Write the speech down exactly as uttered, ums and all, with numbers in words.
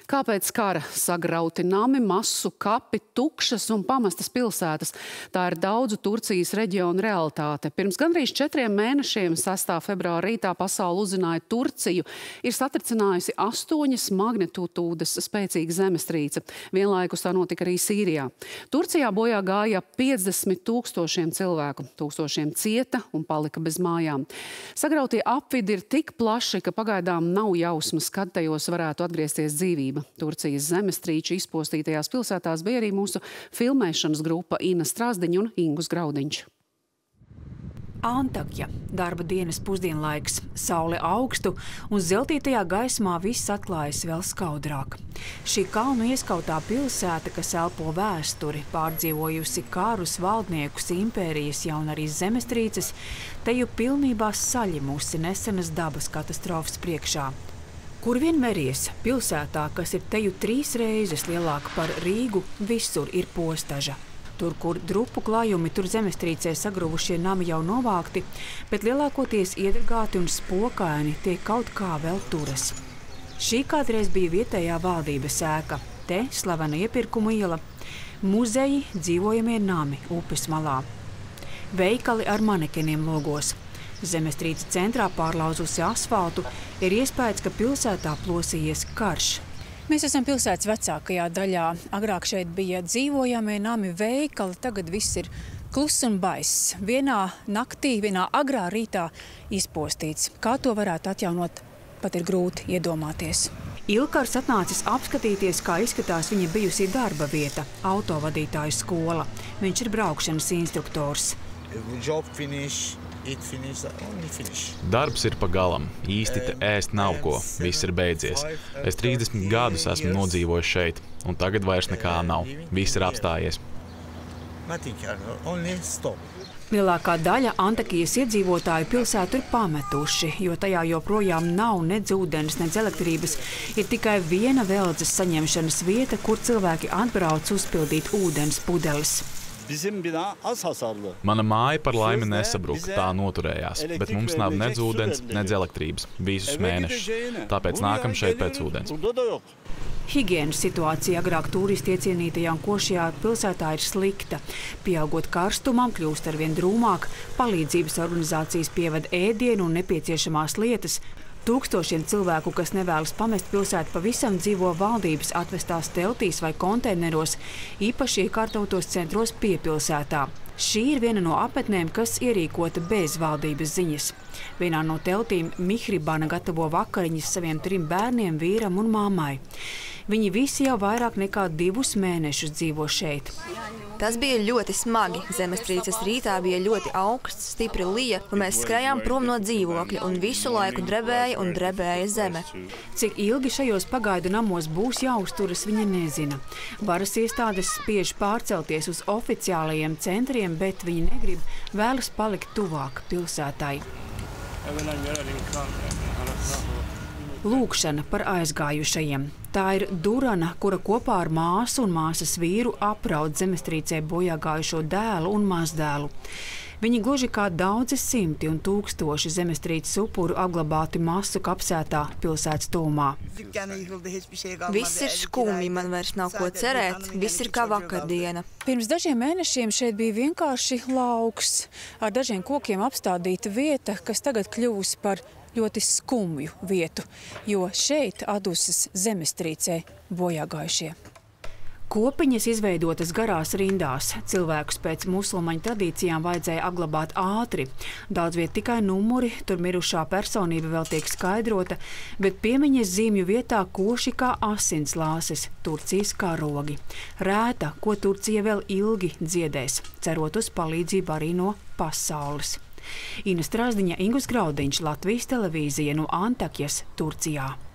Kāpēc kara sagrauti nami, masu kapi, tukšas un pamestas pilsētas? Tā ir daudzu Turcijas reģionu realitāte. Pirms gandrīz četriem mēnešiem, sestā februāra rītā, pasaule uzzināja, Turciju ir satricinājusi astoņas magnitūdas spēcīga zemestrīce. Vienlaikus tā notika arī Sīrijā. Turcijā bojā gāja piecdesmit tūkstošiem cilvēku, tūkstošiem cieta un palika bez mājām. Sagrautie apvidi ir tik plaši, ka pagaidām nav jausmas, kad tajos varētu atgriezties dzīvība. Turcijas zemestrīču izpostītajās pilsētās bija arī mūsu filmēšanas grupa Ina Strāzdiņa un Ingus Graudiņš. Antakja. Darba dienas pusdienlaiks. Saule augstu un zeltītajā gaismā viss atklājas vēl skaudrāk. Šī kalnu ieskautā pilsēta, kas elpo vēsturi, pārdzīvojusi karus, valdniekus, impērijas, ja un arī zemestrīces, te jau pilnībā saļimusi nesenas dabas katastrofas priekšā. Kur vien meries, pilsētā, kas ir teju trīs reizes lielāka par Rīgu, visur ir postaža. Tur, kur drupu klājumi, tur zemestrīcē sagruvušie nami jau novākti, bet lielākoties iedragāti un spokaini tie kaut kā vēl turas. Šī kādreiz bija vietējā valdības ēka, te slavena iepirkumu iela, muzeji, dzīvojamie nami upes malā. Veikali ar manekeniem logos. Zemestrīce centrā pārlauzusi asfaltu, ir iespējas, ka pilsētā plosījies karš. Mēs esam pilsētas vecākajā daļā. Agrāk šeit bija dzīvojamie nami, veikali, tagad viss ir kluss un baiss. Vienā naktī, vienā agrā rītā izpostīts. Kā to varētu atjaunot, pat ir grūti iedomāties. Ilkars atnācis apskatīties, kā izskatās viņa bijusī darba vieta – autovadītāju skola. Viņš ir braukšanas instruktors. Darbs ir pa galam. Īsti te ēst nav ko. Viss ir beidzies. Es trīsdesmit gadus esmu nodzīvojis šeit, un tagad vairs nekā nav. Viss ir apstājies. Lielākā daļa Antakijas iedzīvotāju pilsētu ir pametuši, jo tajā joprojām nav nedz ūdens, nedz elektrības. Ir tikai viena veldzes saņemšanas vieta, kur cilvēki atbrauc uzpildīt ūdens pudeles. Mana māja par laimi nesabruka, tā noturējās, bet mums nav nedz ūdens, nedz elektrības visus mēnešus. Tāpēc nākam šeit pēc ūdens. Higienas situācija agrāk turisti iecienītajā un košajā pilsētā ir slikta. Pieaugot karstumam, kļūst arvien drūmāk, palīdzības organizācijas pievada ēdienu un nepieciešamās lietas. Tūkstošiem cilvēku, kas nevēlas pamest pilsētu, pavisam dzīvo valdības atvestās teltīs vai konteineros, īpaši iekārtotos centros piepilsētā. Šī ir viena no apmetnēm, kas ierīkota bez valdības ziņas. Vienā no teltīm Mihribana gatavo vakariņas saviem trim bērniem, vīram un mammai. Viņi visi jau vairāk nekā divus mēnešus dzīvo šeit. Tas bija ļoti smagi. Zemestrīces rītā bija ļoti augsts, stipri lija, un mēs skrējām prom no dzīvokļa, un visu laiku drebēja un drebēja zeme. Cik ilgi šajos pagaidu namos būs jāuzturas, viņa nezina. Varas iestādes spiež pārcelties uz oficiālajiem centriem, bet viņi negrib, vēlas palikt tuvāk pilsētai. Lūkšana par aizgājušajiem. Tā ir Durana, kura kopā ar māsu un māsas vīru apraud zemestrīcē bojāgājušo dēlu un mazdēlu. Viņi gluži kā daudzi simti un tūkstoši zemestrīces upuru apglabāti masu kapsētā pilsētas tūmā. Viss ir skumji, man vairs nav ko cerēt, viss ir kā vakardiena. Pirms dažiem mēnešiem šeit bija vienkārši lauks, ar dažiem kokiem apstādīta vieta, kas tagad kļūs par ļoti skumju vietu, jo šeit atdusas zemestrīcē bojāgājušie. Kopiņas izveidotas garās rindās. Cilvēkus pēc musulmaņu tradīcijām vajadzēja apglabāt ātri. Daudz viet tikai numuri, tur mirušā personība vēl tiek skaidrota, bet piemiņas zīmju vietā koši kā asinslāses, Turcijas karogi. Rēta, ko Turcija vēl ilgi dziedēs, cerot uz palīdzību arī no pasaules. Ina Strāzdiņa, Ingus Graudiņš, Latvijas televīzija no Antakjas, Turcijā.